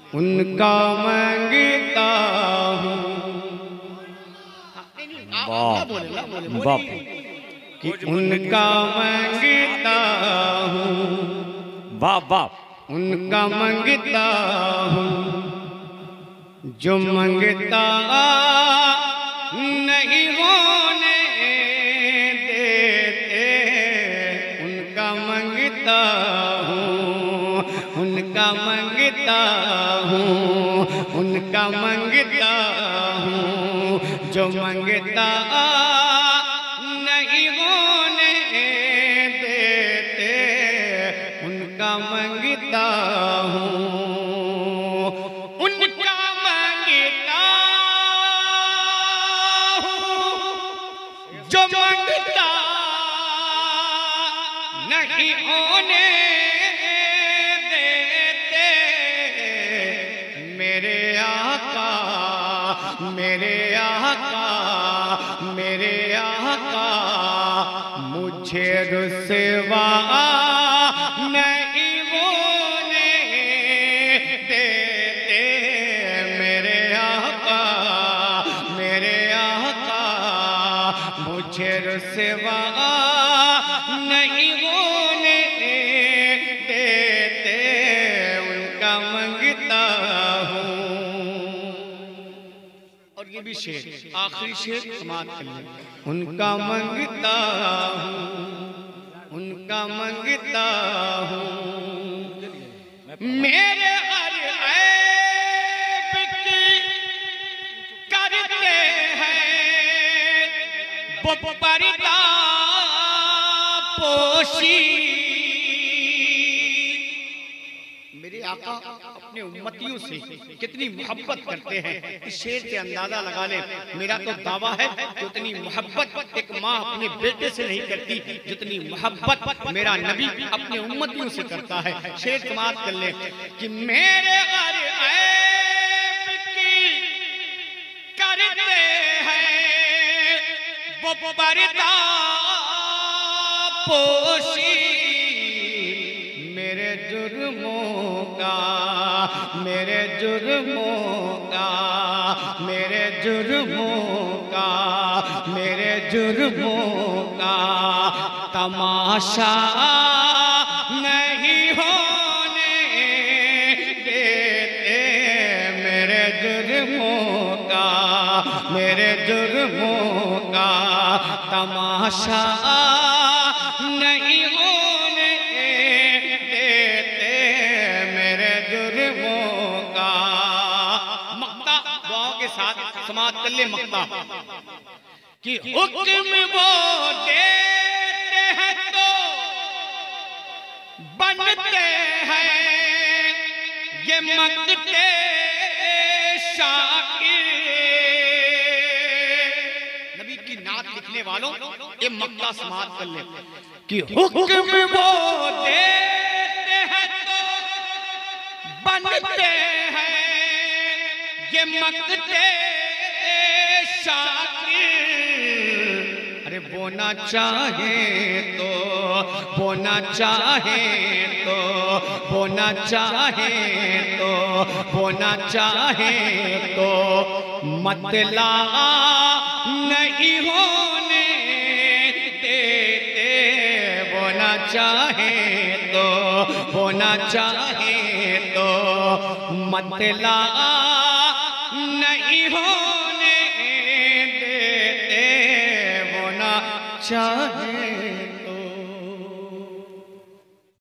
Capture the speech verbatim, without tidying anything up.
उनका मांगता हूँ। बाप कि उनका मांगता हूँ, बाप बाप उनका मांगता हूँ, जो मांगता नहीं होने देते। उनका मांगता हूँ, उनका मांगता हूँ, उनका मांगता हूँ, जो मांगता नहीं होने देते। उनका मांगता हूँ, उनका मांगता हूँ, जो मांगता नहीं होने देते। मेरे आका, मेरे आका, मेरे आका मुझे रुसवा नहीं होने देते। मेरे आका, मेरे आका मुझे रुसवा नहीं होने देते। उनका मांगता हूँ। और ये भी शेर, आखिरी शेर समाप्त कर लें। उनका मांगता हूँ, उनका मांगता हूँ, मेरे हर ऐब की करते हैं वो पर्दा पोशी। मेरे आका अपने उम्मतियों से कितनी मोहब्बत करते हैं, इस शेर से अंदाजा लगा ले। मेरा तो दावा है कि उतनी मोहब्बत एक माँ अपने बेटे से नहीं करती जितनी मोहब्बत मेरा नबी अपने उम्मतियों से करता है। शेर समाप्त कर ले कि मेरे हर ऐब की करते हैं वो पर्दा पोशी। मेरे जुर्मों का, मेरे जुर्मों का, मेरे जुर्मों का, मेरे जुर्मों का तमाशा नहीं होने देते। मेरे जुर्मों का, मेरे जुर्मों का तमाशा नहीं होने देते। मेरे जुर्मों का मक्ता दुआओं के साथ समाप्त कर ले। मक्ता कि हुक्म वो देते हैं तो बनते हैं ये मक्ते शाकिर। नबी की नात लिखने वालों ये मक्ता समाप्त कर ले कि हुक्म वो देते हैं तो बनते हैं ये मक्ते शाकिर। अरे बोना चाहे तो, बोना चाहे तो, बोना चाहे तो, बोना चाहे तो मतला नहीं होने देते। बोना चाहे तो, बोना चाहे तो मतला नहीं होने देते। बोना चाहे तो